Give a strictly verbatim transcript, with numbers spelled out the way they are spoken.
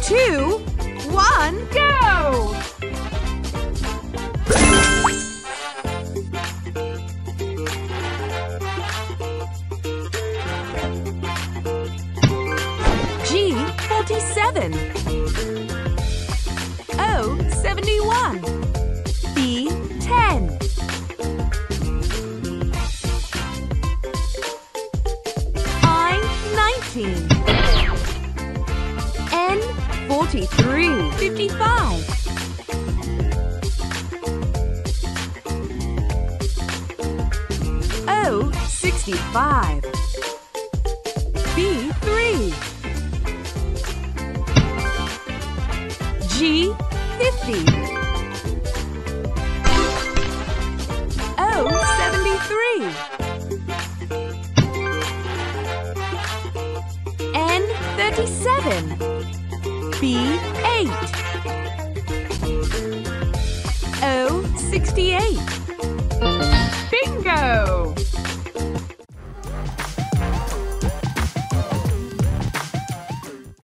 two, one, go! G forty-seven, O seventy-one, B ten, I nineteen, N forty-three, fifty-five, O sixty-five, B three, G fifty, O seventy-three, N thirty-seven, B eight, O sixty-eight. Bingo!